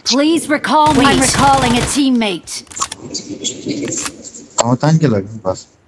Please recall me. I'm recalling a teammate. Kamutan ka lang, boss.